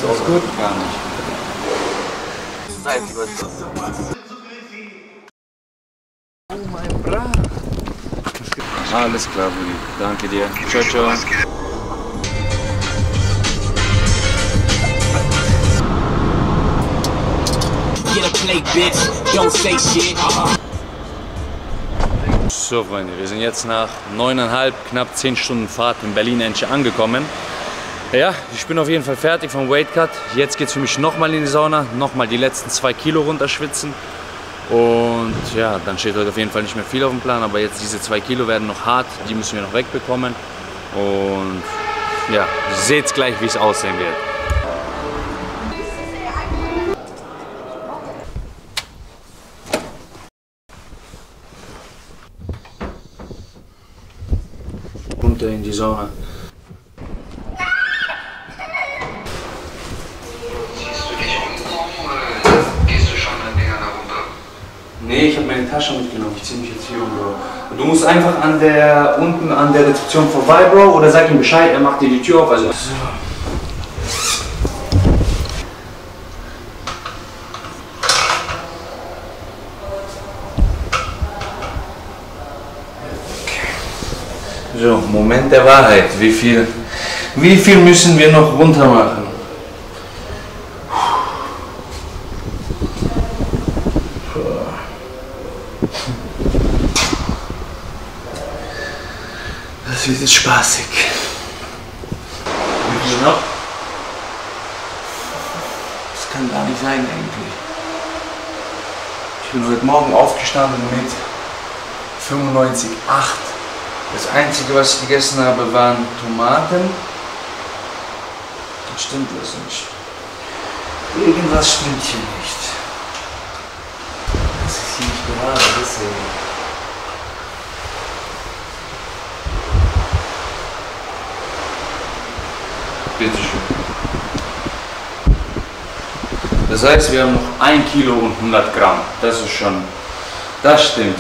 Alles gut? Gar nicht. Zeit über Oh mein Bra. Alles klar, Willi. Danke dir. Ciao, ciao. So Freunde, wir sind jetzt nach 9,5, knapp 10 Stunden Fahrt in Berlin-Enschede angekommen. Ja, ich bin auf jeden Fall fertig vom Weightcut. Jetzt geht es für mich nochmal in die Sauna, nochmal die letzten 2 Kilo runterschwitzen. Und ja, dann steht heute auf jeden Fall nicht mehr viel auf dem Plan, aber jetzt diese 2 Kilo werden noch hart, die müssen wir noch wegbekommen. Und ja, ihr seht gleich, wie es aussehen wird. Runter in die Sauna. Ziehst du dich umkommen oder gehst du schon an Dinger da runter? Nee, ich habe meine Tasche mitgenommen. Ich ziehe mich jetzt hier um, Bro. Du musst einfach unten an der Rezeption vorbei, Bro, oder sag ihm Bescheid, er macht dir die Tür auf. Also. So. So, Moment der Wahrheit. Wie viel müssen wir noch runter machen? Das wird jetzt spaßig. Wie viel noch? Das kann gar nicht sein eigentlich. Ich bin heute Morgen aufgestanden mit 95,8. Das Einzige, was ich gegessen habe, waren Tomaten. Das stimmt was nicht. Irgendwas stimmt hier nicht. Das ist hier nicht gerade, deswegen. Bitte schön. Das heißt, wir haben noch 1 Kilo und 100 Gramm. Das ist schon. Das stimmt.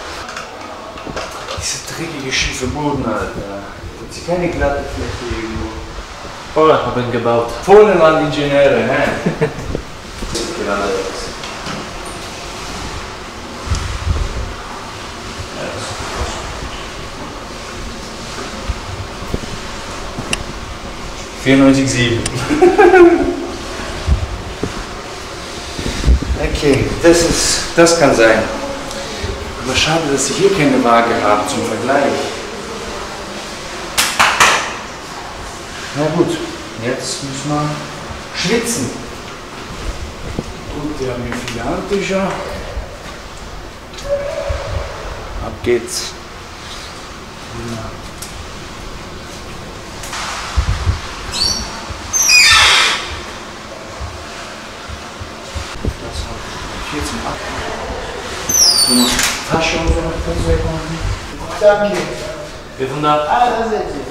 Diese dreckige, schiefe Boden, Alter. Gibt es keine glatte Fläche irgendwo? Oh, ich habe ihn gebaut. Polenland-Ingenieure, hä? $94,7. Okay, das kann sein. Aber schade, dass Sie hier keine Waage haben zum Vergleich. Na gut, jetzt müssen wir schwitzen. Gut, wir haben hier viele Handtücher. Ab geht's. Ja. Das hat 14 ab. Noch Tasche und so noch kannst du wegmachen. Danke. 400. Ah, das ist es.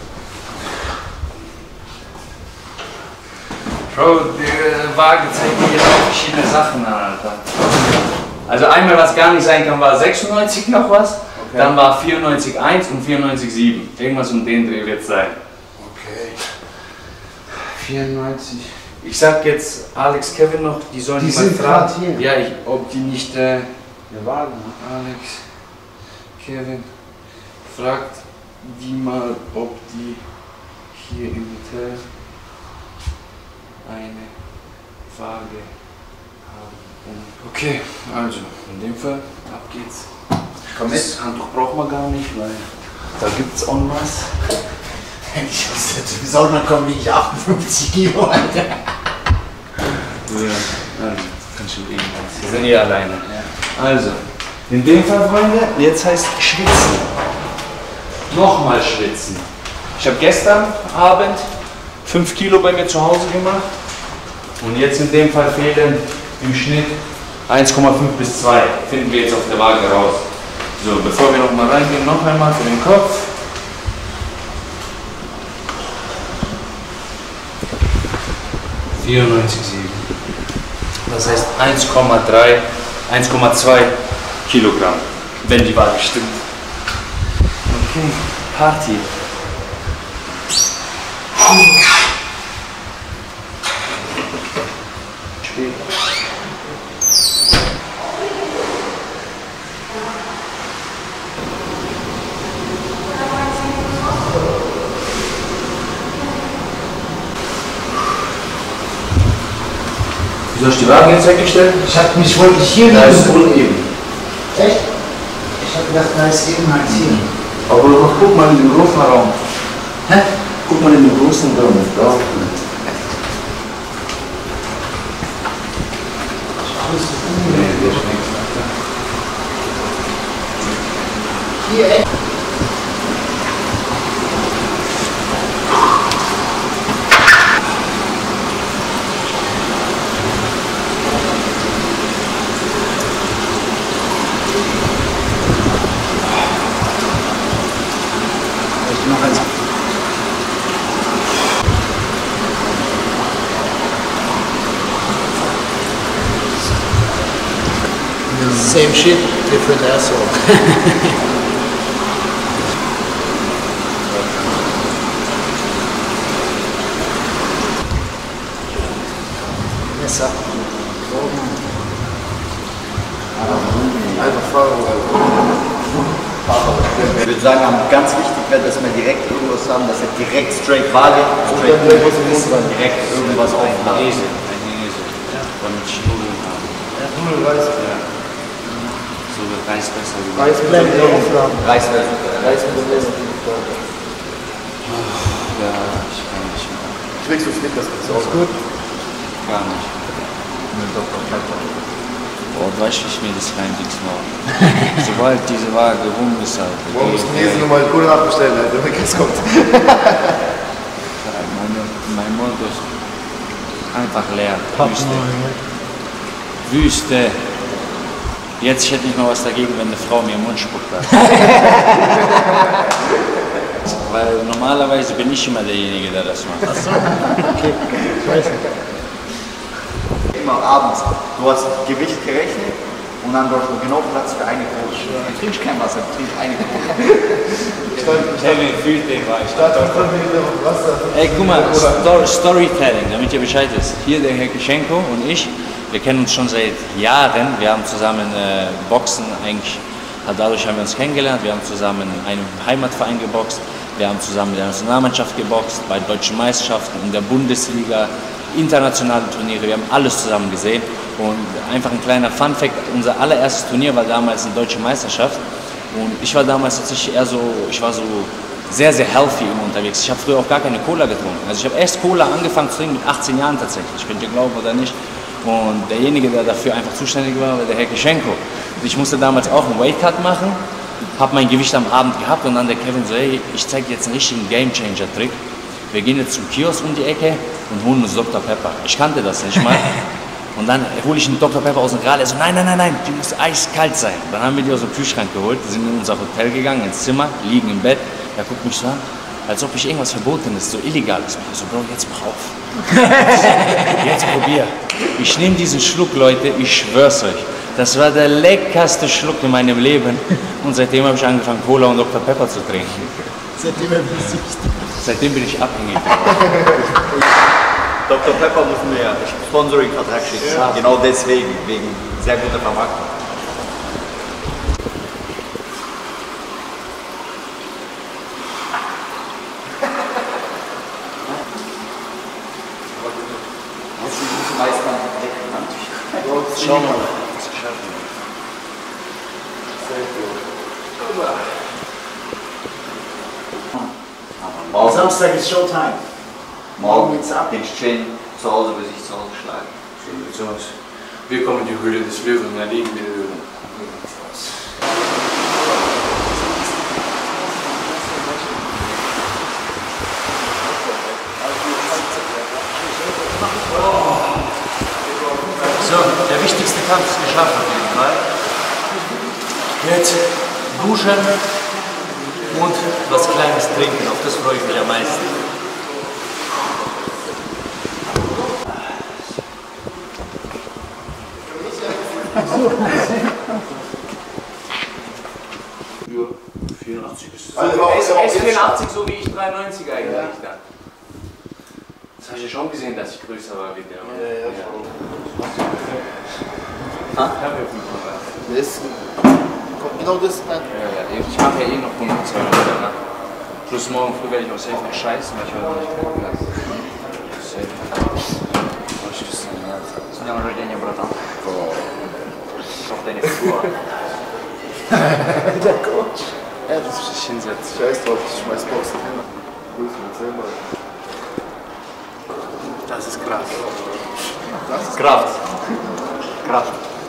Bro, die Waage zeigt mir jetzt auch verschiedene Sachen an, Alter. Also einmal, was gar nicht sein kann, war 96 noch was. Okay. Dann war 94,1 und 94,7. Irgendwas um den Dreh wird es sein. Okay. 94. Ich sag jetzt Alex, Kevin noch, die sollen Die die mal sind fragen. gerade hier. Ja, ob die nicht. Wir warten. Alex, Kevin, fragt die mal, ob die hier im Hotel eine Waage haben. Okay, also in dem Fall, ab geht's. Komm mit. Das Handtuch braucht man gar nicht, weil da gibt's auch was. Ich muss jetzt im Sauna kommen, wie ich 58 Kilo, Alter. Ja, also, kann schon liegen. Wir sind hier alleine. Ja. Also, in dem Fall, Freunde, jetzt heißt schwitzen. Nochmal schwitzen. Ich habe gestern Abend 5 Kilo bei mir zu Hause gemacht. Und jetzt in dem Fall fehlen im Schnitt 1,5 bis 2. Finden wir jetzt auf der Waage raus. So, bevor wir noch mal reingehen, noch einmal für den Kopf. $94,7. Das heißt 1,2 Kilogramm, wenn die Waage stimmt. Okay, Party. Steht. Wie soll ich die Wagen jetzt weggestellt? Ich wollte dich hier Da liegen. ist uneben. Echt? Ich habe gedacht, da ist eben halt hier. Aber guck mal in den großen Raum. Hä? Guck mal in den großen Raum. Da. Nee, der ist nichts. Hier, echt? Noch eins. Same shit, different asshole. Messer. Einfach fahren. Ich würde sagen, ganz wichtig wäre, dass wir direkt irgendwas haben, dass er direkt straight Waage, straight muss dann direkt irgendwas aufladen. Esel, ein Esel. Damit ich Nudeln habe. Ja, Nudelreis. Ja. So wird Reis besser wie Reis mit dem aufladen. Reis wäre super. Reis mit dem Essen. Ja, ich kann nicht mehr. Schmeckst du Snickers? Ist gut. Gar nicht. Boah, weißt du, ich mir das kein Dings machen. Sobald diese Waage rum ist, halt. Morgen musst du Käse nochmal Kohle nachbestellen, Alter, wenn es kommt. Mein Mund ist einfach leer. Wüste. Wüste. Jetzt hätte ich noch was dagegen, wenn eine Frau mir im Mund spuckt hat. Weil normalerweise bin ich immer derjenige, der das macht. Achso, okay, ich weiß nicht. Immer abends, du hast Gewicht gerechnet und dann dort genau Platz für eine Cola. Du trinkst kein Wasser, du trinkst eine Cola. Kevin fühlt den war ich. Wasser. Ey, guck mal, Storytelling, damit ihr Bescheid wisst. Hier der Herr Geschenko und ich, wir kennen uns schon seit Jahren. Wir haben zusammen Boxen, eigentlich, dadurch haben wir uns kennengelernt. Wir haben zusammen in einem Heimatverein geboxt. Wir haben zusammen mit der Nationalmannschaft geboxt, bei deutschen Meisterschaften, in der Bundesliga, internationale Turniere. Wir haben alles zusammen gesehen. Und einfach ein kleiner Fun-Fact, unser allererstes Turnier war damals eine deutsche Meisterschaft. Und ich war damals tatsächlich eher so, ich war so sehr, sehr healthy immer unterwegs. Ich habe früher auch gar keine Cola getrunken. Also ich habe erst Cola angefangen zu trinken mit 18 Jahren tatsächlich, könnt ihr glauben oder nicht. Und derjenige, der dafür einfach zuständig war, war der Herr Geschenko. Ich musste damals auch einen Weightcut machen, habe mein Gewicht am Abend gehabt und dann der Kevin so, hey, ich zeige dir jetzt einen richtigen Gamechanger-Trick. Wir gehen jetzt zum Kiosk um die Ecke und holen uns Dr. Pepper. Ich kannte das nicht mal. Und dann hole ich einen Dr. Pepper aus dem Regal. Er so, nein, nein, nein, nein, die muss eiskalt sein. Dann haben wir die aus dem Kühlschrank geholt, sind in unser Hotel gegangen, ins Zimmer, liegen im Bett. Er guckt mich so an, als ob ich irgendwas Verbotenes, so Illegales mache. So, Bro, jetzt mach auf. Jetzt probier. Ich nehme diesen Schluck, Leute, ich schwör's euch. Das war der leckerste Schluck in meinem Leben. Und seitdem habe ich angefangen, Cola und Dr. Pepper zu trinken. Seitdem bin ich abhängig. Dr. Pepper müssen wir ja Sponsoring-Vertrag schicken. Ja. Genau deswegen, wegen sehr guter Vermarktung. Schauen wir mal, was wir schaffen. Morgen, Samstag ist Showtime. morgen geht's ab. Den Chain zu Hause bei sich zu Hause schlagen. So sieht's aus. Wir kommen in die Höhle des Löwen, da liegen wir Löwen. So, der wichtigste Kampf ist geschafft auf jeden Fall. Jetzt duschen und was Kleines trinken, auf das freue ich mich am meisten. Ja, 84 ist Also, S84, so wie ich 93 eigentlich dann. Hast du schon gesehen, dass ich größer war wie der? Ja. Das kommt genau das rein. Ja, ich mache ja eh noch 100 Zoll. Ne? Plus morgen früh werde ich auch safe noch scheißen, weil ich heute nicht gucken kann. С днем рождения, братан. Auf deine Figur. Der Coach. Ja, das ist sich hinsetzen. Scheiß drauf, ich schmeiß Boxen hin. Grüß mich, erzähl mal. Das ist krass. Das ist Kraft. Kraft.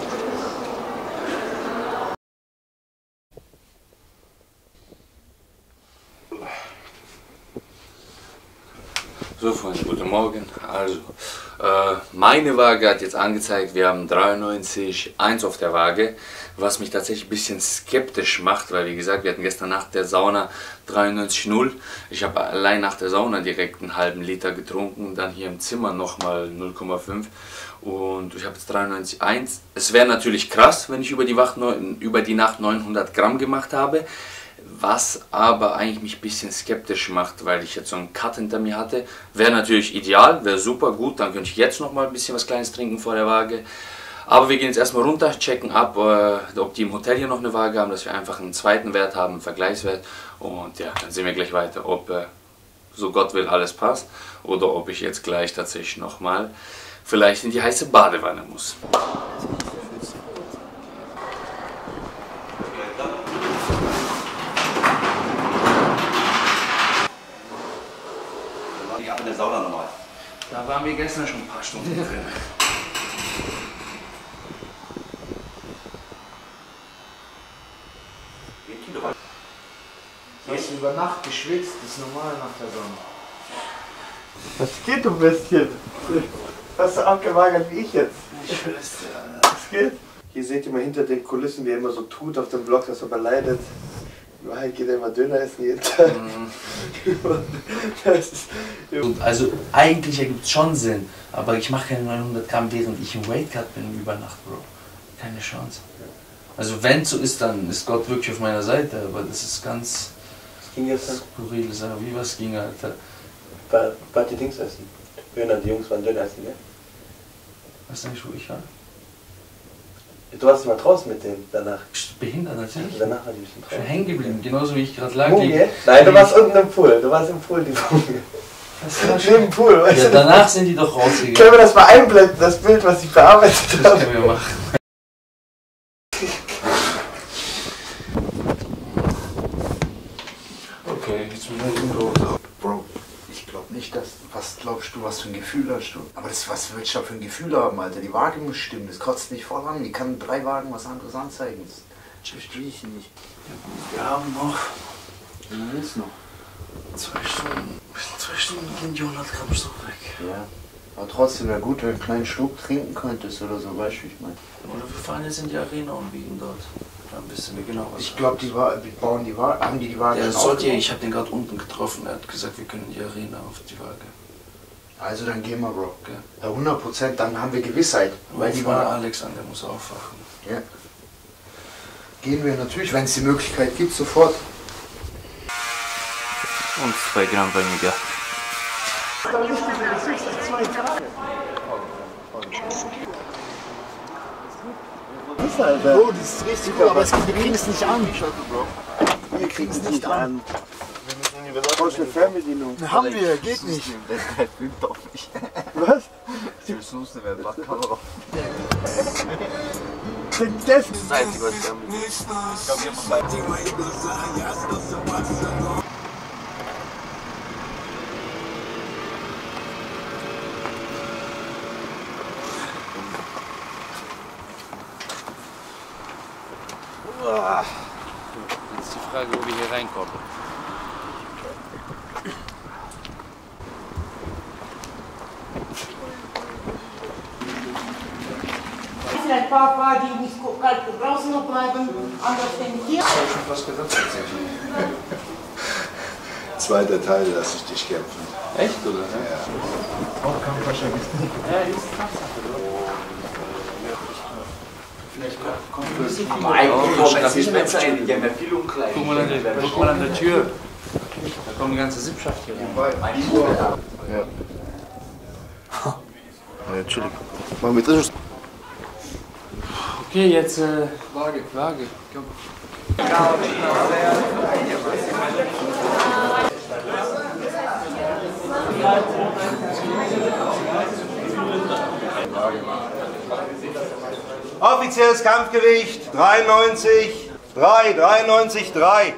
So Freunde, guten Morgen. Also, meine Waage hat jetzt angezeigt, wir haben 93,1 auf der Waage, was mich tatsächlich ein bisschen skeptisch macht, weil wie gesagt, wir hatten gestern nach der Sauna 93,0. Ich habe allein nach der Sauna direkt einen halben Liter getrunken, dann hier im Zimmer nochmal 0,5 und ich habe jetzt 93,1. Es wäre natürlich krass, wenn ich über die Nacht 900 Gramm gemacht habe. Was aber eigentlich mich ein bisschen skeptisch macht, weil ich jetzt so einen Cut hinter mir hatte. Wäre natürlich ideal, wäre super gut, dann könnte ich jetzt noch mal ein bisschen was Kleines trinken vor der Waage. Aber wir gehen jetzt erstmal runter, checken ab, ob die im Hotel hier noch eine Waage haben, dass wir einfach einen zweiten Wert haben, einen Vergleichswert. Und ja, dann sehen wir gleich weiter, ob so Gott will alles passt oder ob ich jetzt gleich tatsächlich noch mal vielleicht in die heiße Badewanne muss. Ich habe eine Sauna nochmal. Da waren wir gestern schon ein paar Stunden drin. Hast du über Nacht geschwitzt? Das ist normal nach der Sonne. Was geht, du Bestien? Hast du abgemagert wie ich jetzt? Ich schwör's dir. Was geht? Hier seht ihr mal hinter den Kulissen, wie er immer so tut auf dem Blog, dass er aber leidet. In Wahrheit geht er immer Döner essen jeden Tag. Das ist Also eigentlich ergibt es schon Sinn, aber ich mache keine 900 Gramm, während ich im Weightcut bin über Nacht, Bro. Keine Chance. Also wenn es so ist, dann ist Gott wirklich auf meiner Seite, aber das ist ganz ging jetzt skurrile Sache. Wie was ging, Alter? Wart die Dings essen? Döner, die Jungs waren Döner essen, gell? Weißt du nicht, wo ich war? Du warst mal draußen mit denen danach. Behindert natürlich. Danach war die ein bisschen Ich bin draußen. hängen geblieben, genauso wie ich gerade lag. Munge? Nein, du warst unten im Pool. Du warst im Pool, die Munge. Neben dem Pool, weißt Ja, du? danach sind die doch rausgegangen. Können wir das mal einblenden, das Bild, was ich bearbeitet Das habe? können wir machen. Okay, jetzt müssen wir irgendwo. Bro, ich glaube nicht, dass. Was glaubst du, was für ein Gefühl hast du? Aber das, was willst du da für ein Gefühl haben, Alter? Die Waage muss stimmen, das kotzt nicht voll an. Die kann 3 Wagen was anderes anzeigen. Das verstehe ich nicht. Wir haben noch Ja, ist noch. 2 Stunden. Bis in 2 Stunden gehen die 100 Gramm so weg. Ja. Aber trotzdem wäre gut, wenn du einen kleinen Schluck trinken könntest oder so, weißt du, wie ich meine. Oder wir fahren jetzt in die Arena und wiegen dort. Dann wissen wir genau, was Ich glaube, die bauen die Waage. Haben die Waage Der dann sollte, aufgebaut? ich habe den gerade unten getroffen, er hat gesagt, wir können in die Arena auf die Waage. Also dann gehen wir, Bro. Okay. Ja, 100%, dann haben wir Gewissheit. Weil die Ruf mal Waage. Alex an, der muss aufwachen. Ja. Gehen wir natürlich, wenn es die Möglichkeit gibt, sofort. Und 2 Gramm weniger. Bro, das ist richtig gut, aber wir kriegen es nicht an. Wir kriegen es nicht an. Brauchst du eine Fernbedienung? Haben wir, geht nicht. Der filmt doch nicht. Was? Die Besuchste werden macht Kamera. Das Das Einzige, was ich damit. Ich glaube, wir haben beide. Jetzt die Frage, wo wir hier reinkommen. Es sind ein paar, die nicht kalt draußen noch bleiben, andere stehen hier. Zweiter Teil, lass ich dich kämpfen. Echt, oder? Ja. Aber eigentlich kommen jetzt die Spencer ein, die haben ja viel umkleiden. Guck mal an der Tür. Da kommt die ganze Sippschaft hier rein. Ja. Ja, chillig. Machen wir das. Okay, jetzt Waage. Komm. Offizielles Kampfgewicht 93, 3.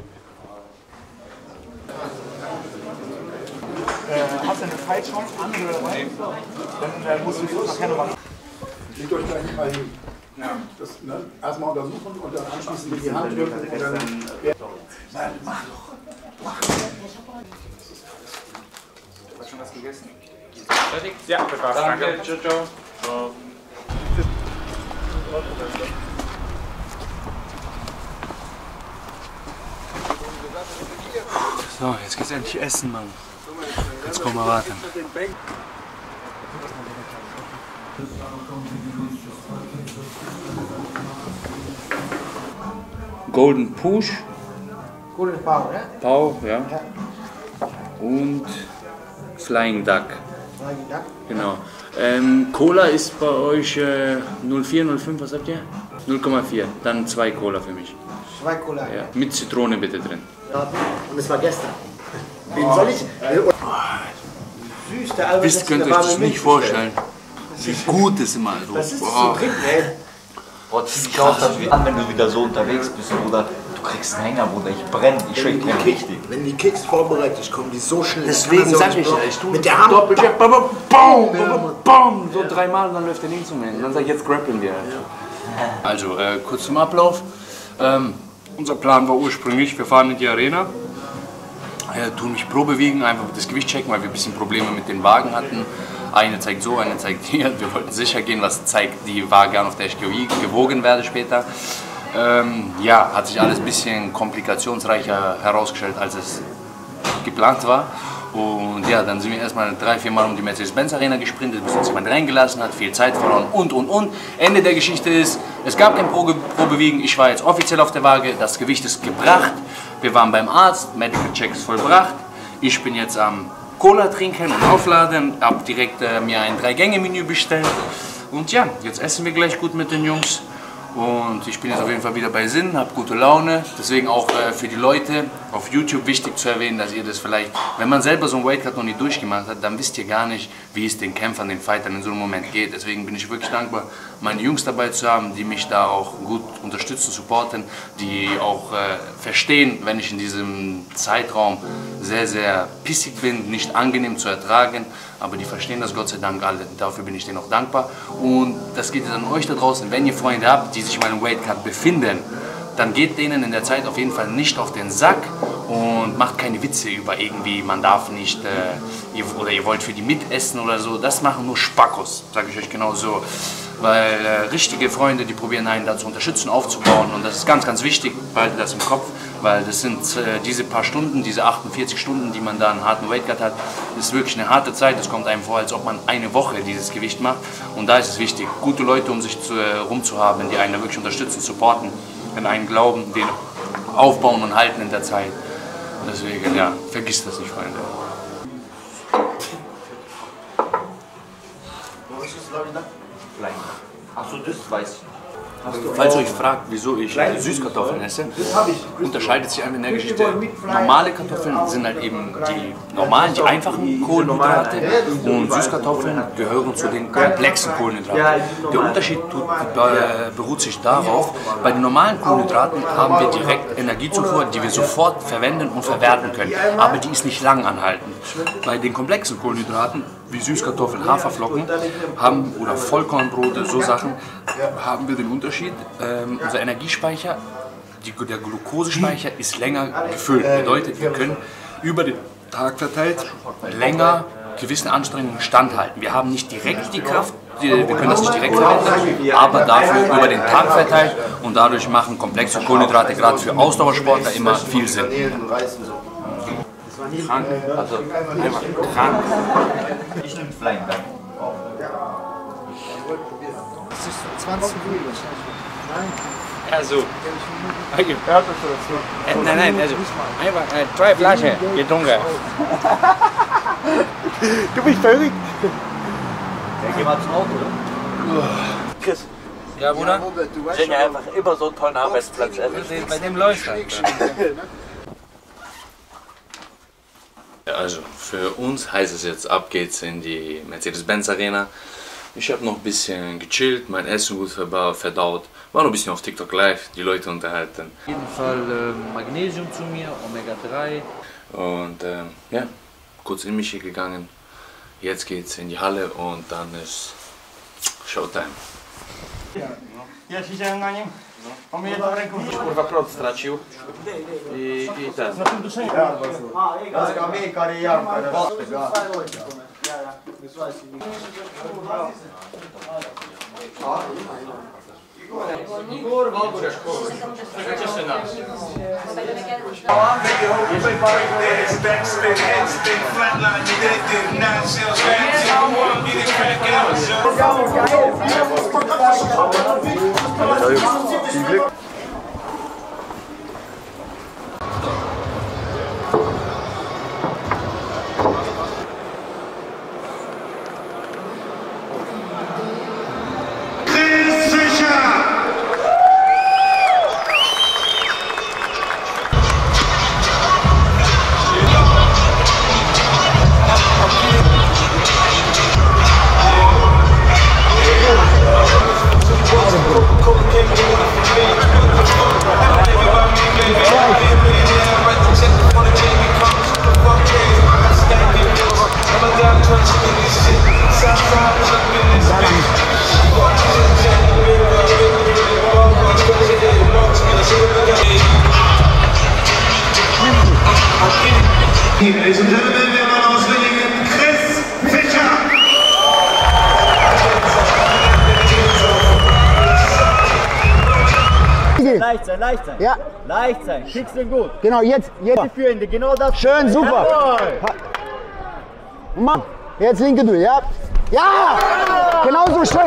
Hast du eine Fallchance? Andere dabei? Dann musst du die nachher noch machen. Legt euch da nicht mal hin. Ja. Das, ne? Erstmal untersuchen und dann anschließend mit die Hand drücken und dann. Nein, mach doch. Mach doch. Hast du schon was gegessen? Fertig? Ja, perfekt. Danke. Ciao. So, jetzt geht's endlich essen, Mann. Jetzt komm mal warten. Golden Push. Golden Power, ja? Pau, ja. Und Flying Duck. Flying Duck? Genau. Cola ist bei euch 04, 05, was habt ihr? 0,4. Dann 2 Cola für mich. 2 Cola. Ja. Mit Zitrone bitte drin. Ja, und es war gestern. Wen soll ich? Süß, der Albert. Wisst, könnt ihr euch das nicht vorstellen. Wie gut es immer so. Das ist zum Trinken, ey. Boah, das ist krass, wenn du wieder so unterwegs bist, Bruder. Du kriegst einen Hänger, Bruder. Ich brenne. Ich schwöre, ich brenne richtig. Wenn die Kicks vorbereitet kommen, die so schnell. Deswegen sag ich tue mit der Hand. Doppelcheck, bam, so 3 Mal und dann läuft der links um hin. Dann sag ich, jetzt grappeln wir. Also, kurz zum Ablauf. Unser Plan war ursprünglich, wir fahren in die Arena, tun mich Probe wiegen, einfach das Gewicht checken, weil wir ein bisschen Probleme mit den Wagen hatten. Eine zeigt so, eine zeigt hier. Wir wollten sicher gehen, was zeigt die Waage an, auf der ich gewogen werde später. Ja, hat sich alles ein bisschen komplikationsreicher herausgestellt, als es geplant war. Und ja, dann sind wir erstmal 3-4 Mal um die Mercedes-Benz Arena gesprintet, bis uns jemand reingelassen hat, viel Zeit verloren und. Ende der Geschichte ist, es gab kein Probewiegen, ich war jetzt offiziell auf der Waage, das Gewicht ist gebracht, wir waren beim Arzt, Medical Check ist vollbracht, ich bin jetzt am Cola trinken und aufladen, habe direkt mir ein 3-Gänge-Menü bestellt und ja, jetzt essen wir gleich gut mit den Jungs. Und ich bin jetzt auf jeden Fall wieder bei Sinn, habe gute Laune. Deswegen auch für die Leute auf YouTube wichtig zu erwähnen, dass ihr das vielleicht, wenn man selber so einen Weightcut noch nie durchgemacht hat, dann wisst ihr gar nicht, wie es den Kämpfern, den Fightern in so einem Moment geht. Deswegen bin ich wirklich dankbar, meine Jungs dabei zu haben, die mich da auch gut unterstützen, supporten, die auch verstehen, wenn ich in diesem Zeitraum sehr, sehr pissig bin, nicht angenehm zu ertragen. Aber die verstehen das Gott sei Dank alle. Dafür bin ich denen auch dankbar. Und das geht jetzt an euch da draußen. Wenn ihr Freunde habt, die sich mal im Weightcut befinden, dann geht denen in der Zeit auf jeden Fall nicht auf den Sack und macht keine Witze über irgendwie, man darf nicht, oder ihr wollt für die mitessen oder so. Das machen nur Spackos, sage ich euch genau so. Weil richtige Freunde, die probieren einen da zu unterstützen, aufzubauen. Und das ist ganz, ganz wichtig, behaltet das im Kopf. Weil das sind diese paar Stunden, diese 48 Stunden, die man da einen harten Weightcut hat, das ist wirklich eine harte Zeit. Es kommt einem vor, als ob man eine Woche dieses Gewicht macht. Und da ist es wichtig, gute Leute um sich rum zu haben, die einen da wirklich unterstützen, supporten, an einen glauben, den aufbauen und halten in der Zeit. Deswegen, ja, vergisst das nicht, Freunde. Achso, das weiß ich. Falls ihr euch fragt, wieso ich Süßkartoffeln esse, unterscheidet sich einfach in der Geschichte. Normale Kartoffeln sind halt eben die normalen, die einfachen Kohlenhydrate und Süßkartoffeln gehören zu den komplexen Kohlenhydraten. Der Unterschied beruht sich darauf, bei den normalen Kohlenhydraten haben wir direkt Energiezufuhr, die wir sofort verwenden und verwerten können, aber die ist nicht lang anhaltend. Bei den komplexen Kohlenhydraten, wie Süßkartoffeln, Haferflocken oder Vollkornbrote, so Sachen, haben wir den Unterschied. Unser Energiespeicher, der Glukosespeicher ist länger gefüllt. Bedeutet, wir können über den Tag verteilt länger gewissen Anstrengungen standhalten. Wir haben nicht direkt die Kraft, wir können das nicht direkt verwenden, aber dafür über den Tag verteilt und dadurch machen komplexe Kohlenhydrate gerade für Ausdauersportler immer viel Sinn. Krank, also einfach krank. Ich nehme Flying Duck. Das ist 20 Minuten. Nein. Also. Nein, also. Einfach 2 Flaschen getrunken. Du bist verrückt. Geh mal zum Auto, oder? Chris. Ja, Bruder? Ich denke einfach immer so einen tollen Arbeitsplatz. Bei dem läuft es. Also für uns heißt es jetzt, ab geht's in die Mercedes-Benz Arena. Ich habe noch ein bisschen gechillt, mein Essen gut verdaut, war noch ein bisschen auf TikTok live, die Leute unterhalten. Auf jeden Fall Magnesium zu mir, Omega 3. Und ja, kurz in mich gegangen. Jetzt geht's in die Halle und dann ist Showtime. Ja siedziałem na nim. On mnie jedną ręką kurwa prąd stracił. I ten. Na tym duszeniu. Kurwa, obrzesz, kurwa. Cieszy nas. Viel Glück. Ladies and Gentlemen, wir haben aus Willingen Chris Fischer. Leicht sein, leicht sein. Ja. Leicht sein. Schickst du gut. Genau, jetzt. Die Führende, genau das. Schön, super. Mann, jetzt linke du, ja? Ja! Genauso schön.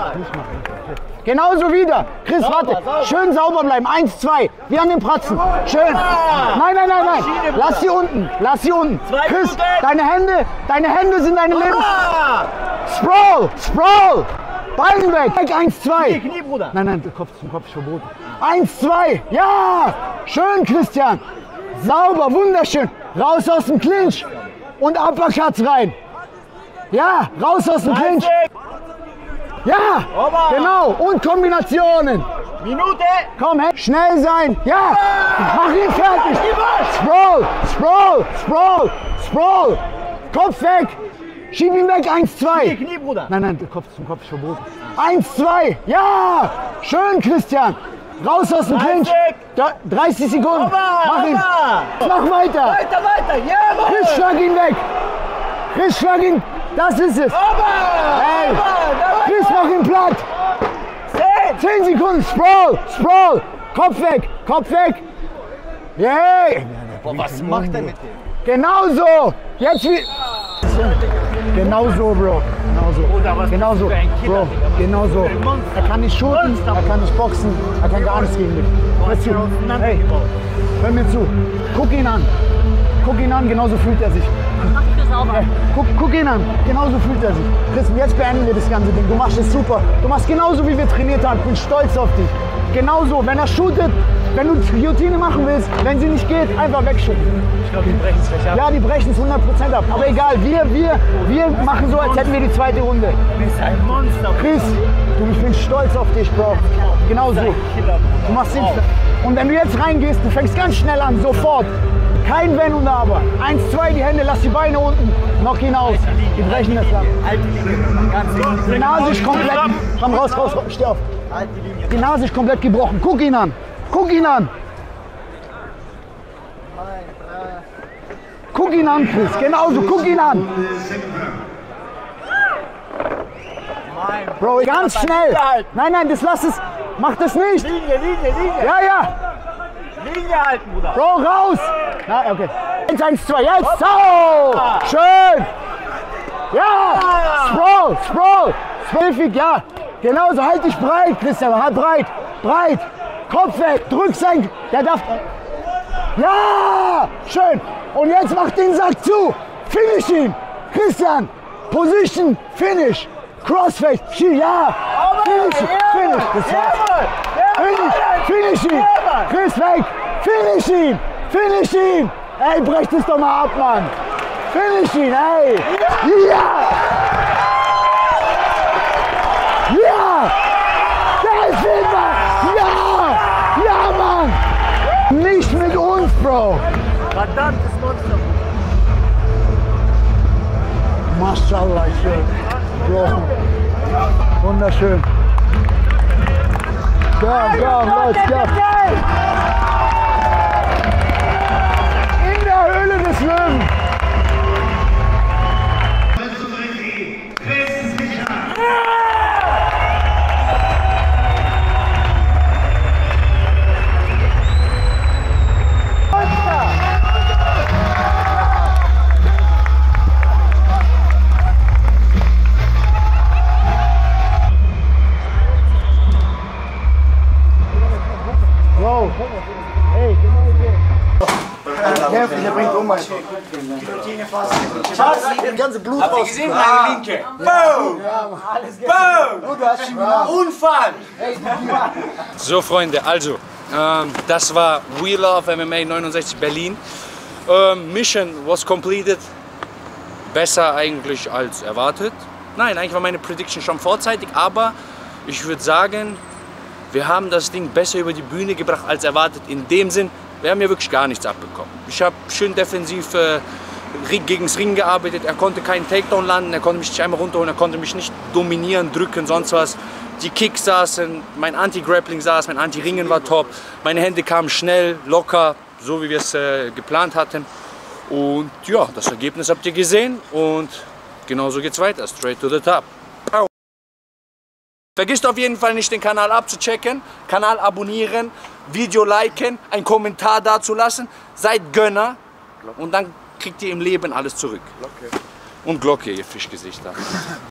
Genauso wieder. Chris, warte. Schön sauber bleiben. 1, 2. Wie an den Pratzen. Schön. Nein, nein, nein, nein. Lass sie unten. Lass sie unten. Chris, deine Hände sind deine Lebens... Sprawl, Sprawl. Beine weg. 1, 2. Knie, Bruder. Nein, nein, Kopf zum Kopf ist verboten. 1, 2. Ja! Schön, Christian. Sauber, wunderschön. Raus aus dem Clinch. Und Uppercuts rein. Ja, raus aus dem Clinch. Ja, genau. Und Kombinationen. Minute. Komm, hey. Schnell sein. Ja, mach ihn fertig. Sprawl, Sprawl, Sprawl, Sprawl. Kopf weg. Schieb ihn weg. 1, 2. Knie, Bruder. Nein, nein, Kopf zum Kopf ist verboten. 1, 2. Ja, schön, Christian. Raus aus dem Clinch. 30 Sekunden. Mach ihn. Mach weiter. Weiter, weiter. Ja, Chris, schlag ihn weg. Chris, schlag ihn. Das ist es. Hey. Chris, mach ihn platt. 10 Sekunden. Sprawl, Sprawl. Kopf weg, Kopf weg. Yay. Boah, was macht er mit dem? Genauso. Jetzt wie... Genauso, Bro. Genauso, Bro. Genauso. Er kann nicht shooten, er kann nicht boxen, er kann gar nichts gegen dich. Hör zu. Hey, hör mir zu. Guck ihn an. Guck ihn an, genauso fühlt er sich. Guck ihn an, genauso fühlt er sich. Chris, jetzt beenden wir das ganze Ding. Du machst es super. Du machst genauso, wie wir trainiert haben. Ich bin stolz auf dich. Genauso, wenn er shootet, wenn du Guillotine machen willst, wenn sie nicht geht, einfach wegschütten. Ich glaube, die brechen es gleich ab. Ja, die brechen es 100% ab. Aber egal, wir machen so, als hätten wir die zweite Runde. Du bist ein Monster. Chris, ich bin stolz auf dich, Bro. Genauso. Du machst den. Und wenn du jetzt reingehst, du fängst ganz schnell an, sofort. Kein Wenn und Aber. 1, 2, die Hände, lass die Beine unten. Knock ihn aus. Die brechen das ab. Die Nase ist komplett. Komm raus, raus, steh auf. Die Nase ist komplett gebrochen. Guck ihn an. Guck ihn an. Guck ihn an, Chris. Genauso, guck ihn an. Bro, ganz schnell. Nein, nein, das lass es. Mach das nicht. Linie, Linie, Linie. Ja, ja. Linie halten, Bruder. Bro, raus. Na, okay. 1, 2, jetzt. So. Schön. Ja. Sprawl, Sprawl. Zwölfig, ja. Genauso, halt dich breit, Christian. Halt breit. Breit. Kopf weg. Drück sein. Der darf. Ja. Schön. Und jetzt mach den Sack zu. Finish ihn. Christian. Position. Finish. Crossface. Ja. Finish. Das war's. Finish ihn. Chris weg. Finish ihn. Ey, brech das doch mal ab, Mann. Finish ihn, ey. Ja. Ja. Der ist Silber. Ja, Mann. Nicht mit uns, Bro. Verdammtes Monster. Maschallah, schön. Bro. Wunderschön. Komm, let's go. In der Höhle des Löwen. Bro, hey, der bringt um, Mann. Schatz, das ganze Blut raus. Habt ihr gesehen, meine Linke? Boom! Boom! Unfall! So Freunde, also, das war We Love MMA 69 Berlin. Mission was completed. Besser eigentlich als erwartet. Nein, eigentlich war meine Prediction schon vorzeitig, aber ich würde sagen, wir haben das Ding besser über die Bühne gebracht als erwartet. In dem Sinn, wir haben ja wirklich gar nichts abbekommen. Ich habe schön defensiv gegen das Ring gearbeitet. Er konnte keinen Takedown landen, er konnte mich nicht einmal runterholen, er konnte mich nicht dominieren, drücken, sonst was. Die Kicks saßen, mein Anti-Grappling saß, mein Anti-Ringen war top. Meine Hände kamen schnell, locker, so wie wir es geplant hatten. Und ja, das Ergebnis habt ihr gesehen und genauso geht's weiter, straight to the top. Vergisst auf jeden Fall nicht, den Kanal abzuchecken, Kanal abonnieren, Video liken, einen Kommentar dazulassen. Seid Gönner und dann kriegt ihr im Leben alles zurück. Und Glocke, ihr Fischgesichter.